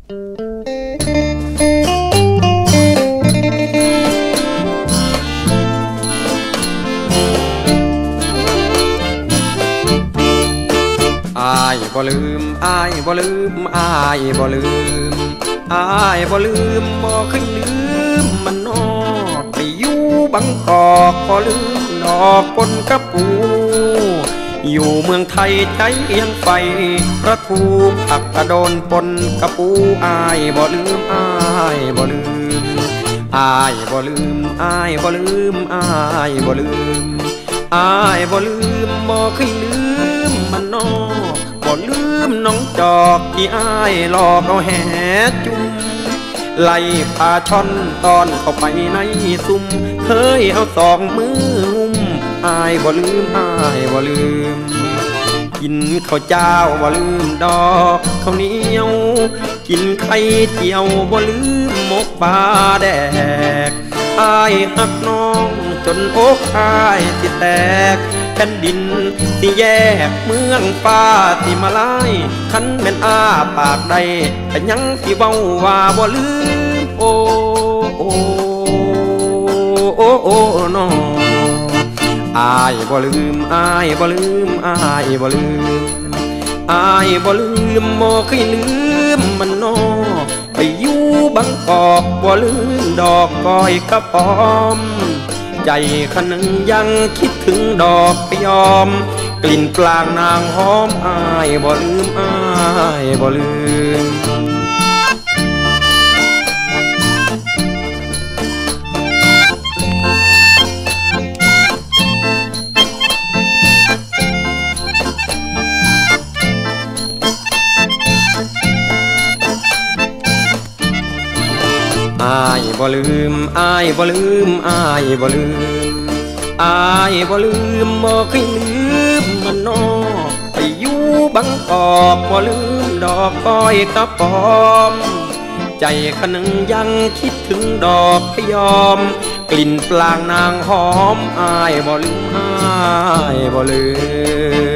อายบ่ลืมอายบ่ลืมอายบ่ลืมอายบ่ลืมบ่เคยลืมมันนอไปอยู่บังกอกบ่ลืมดอกปนกระปูอยู่เมืองไทยใจยังไฟประทูผักกระโดนปนกระปูอายบ่ลืมอายบ่ลืมอายบ่ลืมอายบ่ลืมอายบ่ลืมอายบ่ลืมบ่เคยลืมมันนอบ่ลืมน้องจอกที่อายหลอกเอาแห่จุ่มไล่พาช่อนตอนเข้าไปในซุ่มเคยเอาสองมือหุ้มอายบ่ลืมอายบ่ลืมกินข้าวเจ้าบ่ลืมดอกข้าวเหนียวกินไข่เจียวบ่ลืมหมกปลาแดกอายหักน้องจนอกอายสิแตกแผ่นดินสิแยกเมืองฟ้าสิมาลายคันแม่นอ้าปากใดแต่ยังสิเว้าว่าบ่ลืมโอ้โอ้โอ้โอ้น้องอายบ่ลืมอายบ่ลืมอายบ่ลืมอายบ่ลืมบ่เคยลืมมันนอไปอยู่บังกอกบ่ลืมดอกก้อยกระป๋อมใจคันหนึ่งยังคิดถึงดอกพยอมกลิ่นปลางนางหอมอายบ่ลืมอายบ่ลืมอายบ่ลืมอายบ่ลืมอายบ่ลืมอายบ่ลืมบ่เคยลืมมันนอไปอยู่บังกอกบ่ลืมดอกก้อยกระป๋อมใจคันหนึ่งยังคิดถึงดอกพยอมกลิ่นปลางนางหอมอายบ่ลืมอายบ่ลืม